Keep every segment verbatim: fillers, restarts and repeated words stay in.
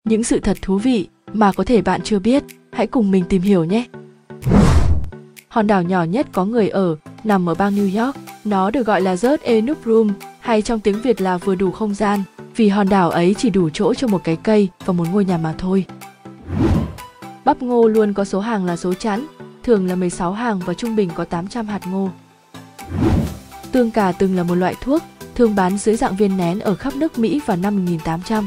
Những sự thật thú vị mà có thể bạn chưa biết, hãy cùng mình tìm hiểu nhé. Hòn đảo nhỏ nhất có người ở, nằm ở bang New York. Nó được gọi là Just Enough Room, hay trong tiếng Việt là vừa đủ không gian, vì hòn đảo ấy chỉ đủ chỗ cho một cái cây và một ngôi nhà mà thôi. Bắp ngô luôn có số hàng là số chẵn, thường là mười sáu hàng và trung bình có tám trăm hạt ngô. Tương cà từng là một loại thuốc, thường bán dưới dạng viên nén ở khắp nước Mỹ vào năm một nghìn tám trăm.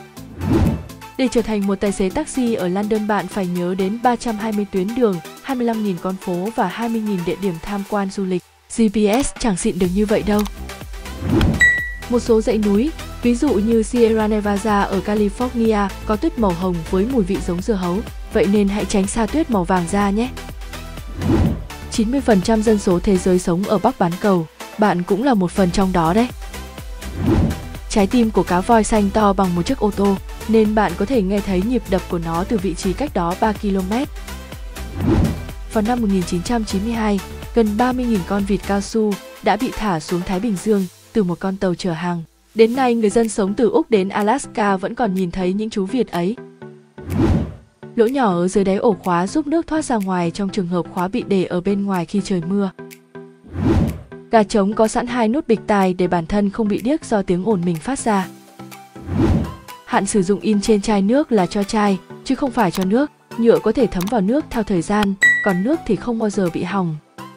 Để trở thành một tài xế taxi ở London, bạn phải nhớ đến ba trăm hai mươi tuyến đường, hai mươi lăm nghìn con phố và hai mươi nghìn địa điểm tham quan du lịch. giê pê ét chẳng xịn được như vậy đâu. Một số dãy núi, ví dụ như Sierra Nevada ở California, có tuyết màu hồng với mùi vị giống dưa hấu, vậy nên hãy tránh xa tuyết màu vàng da nhé. chín mươi phần trăm dân số thế giới sống ở Bắc bán cầu, bạn cũng là một phần trong đó đấy. Trái tim của cá voi xanh to bằng một chiếc ô tô, nên bạn có thể nghe thấy nhịp đập của nó từ vị trí cách đó ba ki lô mét. Vào năm một nghìn chín trăm chín mươi hai, gần ba mươi nghìn con vịt cao su đã bị thả xuống Thái Bình Dương từ một con tàu chở hàng. Đến nay, người dân sống từ Úc đến Alaska vẫn còn nhìn thấy những chú vịt ấy. Lỗ nhỏ ở dưới đáy ổ khóa giúp nước thoát ra ngoài trong trường hợp khóa bị để ở bên ngoài khi trời mưa. Gà trống có sẵn hai nút bịch tai để bản thân không bị điếc do tiếng ồn mình phát ra. Hạn sử dụng in trên chai nước là cho chai, chứ không phải cho nước. Nhựa có thể thấm vào nước theo thời gian, còn nước thì không bao giờ bị hỏng.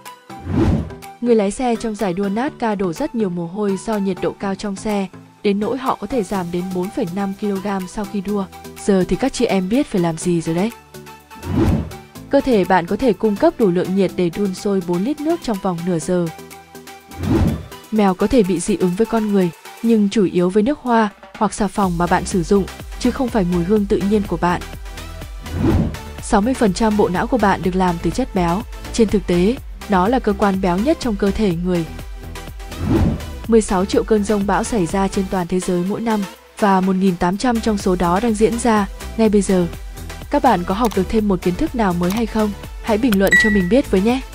Người lái xe trong giải đua NASCAR đổ rất nhiều mồ hôi do nhiệt độ cao trong xe, đến nỗi họ có thể giảm đến bốn phẩy năm ki lô gam sau khi đua. Giờ thì các chị em biết phải làm gì rồi đấy. Cơ thể bạn có thể cung cấp đủ lượng nhiệt để đun sôi bốn lít nước trong vòng nửa giờ. Mèo có thể bị dị ứng với con người, nhưng chủ yếu với nước hoa hoặc xà phòng mà bạn sử dụng, chứ không phải mùi hương tự nhiên của bạn. sáu mươi phần trăm bộ não của bạn được làm từ chất béo. Trên thực tế, nó là cơ quan béo nhất trong cơ thể người. mười sáu triệu cơn giông bão xảy ra trên toàn thế giới mỗi năm, và một nghìn tám trăm trong số đó đang diễn ra ngay bây giờ. Các bạn có học được thêm một kiến thức nào mới hay không? Hãy bình luận cho mình biết với nhé!